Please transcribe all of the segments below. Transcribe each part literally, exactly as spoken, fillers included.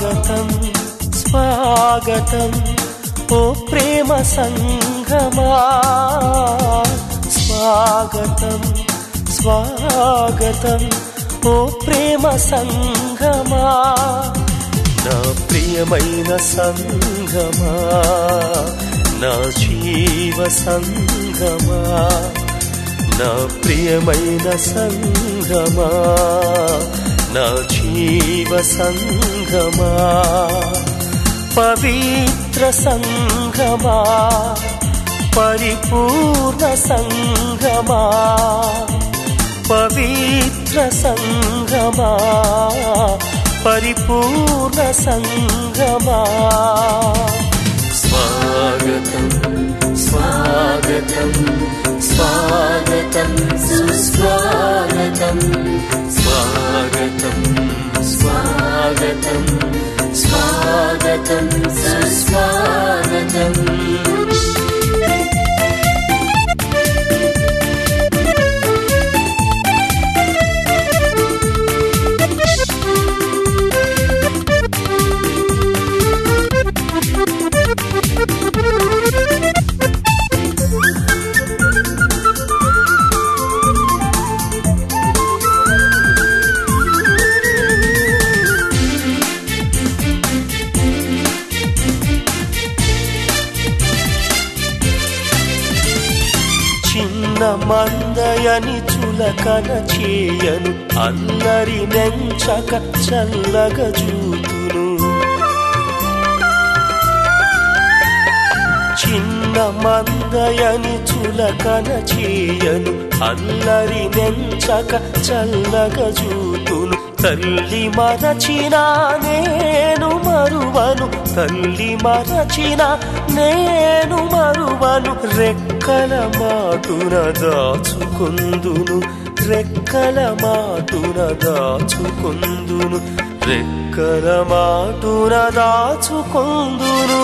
స్వాగతం స్వాగతం ఓ ప్రేమ సంగమా స్వాగతం స్వాగతం ఓ ప్రేమ సంగమా నా ప్రియమైన సంగమా నా జీవ సంగమా నా ప్రియమైన సంగమా నా జీవ సంగమా పవిత్ర సంగమా పరిపూర్ణ సంగమా పవిత్ర సంగమా పరిపూర్ణ సంగమా స్వాగతం స్వాగతం స్వాగతం సుస్వాగతం స్వాగతం స్వాగతం స్వాగతం సుస్వాగతం మందయని చులకన చేయను అల్లరి నెంచక చల్లగ చూతును చిన్న మందయని చులకన చేయను అల్లరి నెంచక చల్లగ చూతును తల్లి మరచిన నేను మరువను తల్లి మరచిన నేను మరువను రెక్కల మాటున దాచుకుందును రెక్కల మాటున దాచుకుందును రెక్కల మాటున దాచుకుందును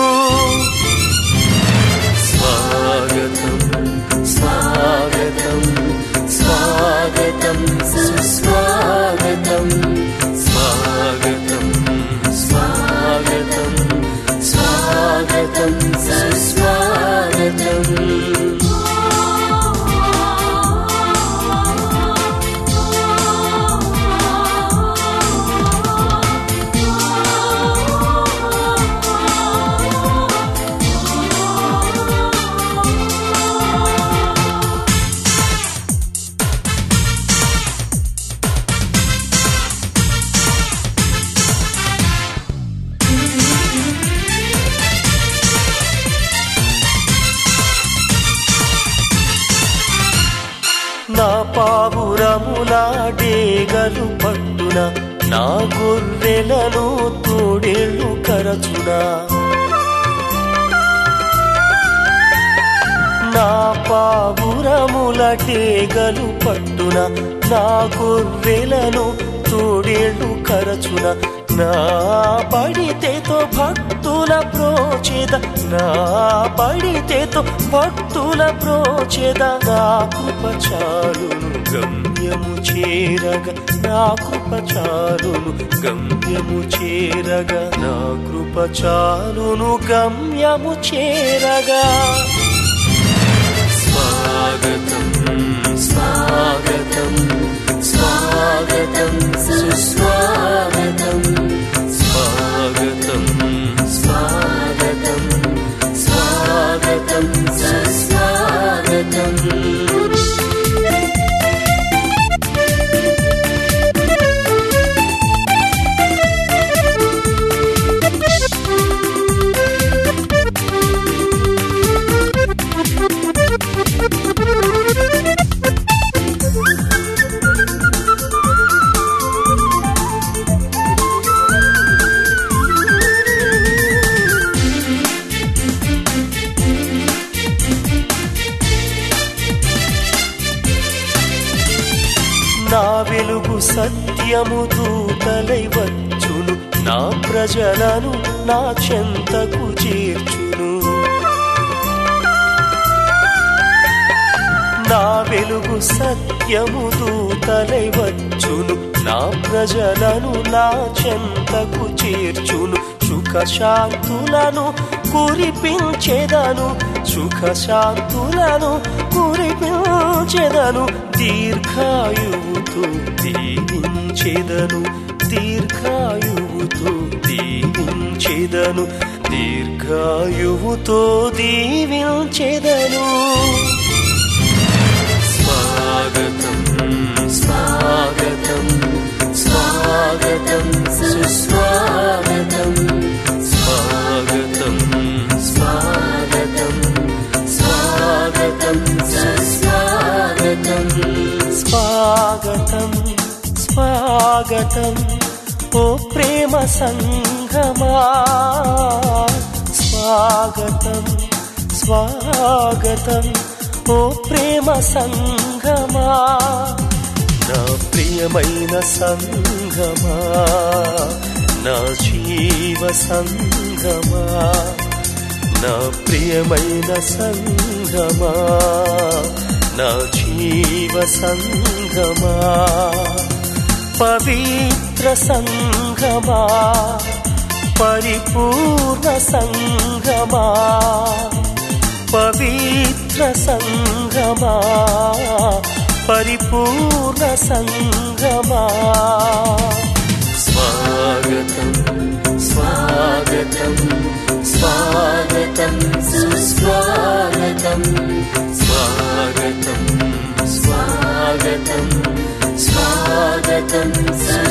స్వాగతం స్వాగతం స్వాగతం సుస్వాగతం స్వాగతం స్వాగతం స్వాగతం సుస్వాగతం నా పావురములా డేగలు పట్టున నా గొర్రెలను తోడేళ్ళు కరచునా నా పావురముల డేగలు పట్టున నా గొర్రెలను తోడేళ్ళు కరచున నా పడితేతో భక్తుల ప్రోచేద నా పడితేతో భక్తుల ప్రోచేద నా కృపచారును గమ్యము చేరగ నా కృపచారును గమ్యము చేరగ నా కృపచారును గమ్యము చేరగా స్వాగతం స్వాగతం స్వాగతం సుస్వాగతం స్వాగతం స్వాగతం స్వాగతం సుస్వాగతం నా వెలుగు సత్యము దూతలై వచ్చును నా ప్రజలను నా చెంతకు చేర్చును నా వెలుగు సత్యము దూతలై వచ్చును నా ప్రజలను నా చెంతకు చేర్చును సుఖశాంతులను కురిపించెదను సుఖశాంతులను కురిపించెదను దీర్ఘాయువుతో దీవించెదను దీర్ఘాయువుతో దీవించెదను దీర్ఘాయువుతో దీవించెదను స్వాగతం స్వాగతం స్వాగతం సుస్వాగతం స్వాగతం స్వాగతం స్వాగతం సుస్వాగతం స్వాగతం స్వాగతం ఓ ప్రేమ సంగమా స్వాగతం స్వాగతం ఓ ప్రేమ సంగమా నా ప్రియమైన సంగమా నా జీవ సంగమా నా ప్రియమైన సంగమా నా జీవ సంగమా పవిత్ర సంగమా పరిపూర్ణ సంగమా పవిత్ర సంగమా పరిపూర్ణ సంగమా స్వాగతం స్వాగతం స్వాగతం సుస్వాగతం స్వాగతం స్వాగతం స్వాగతం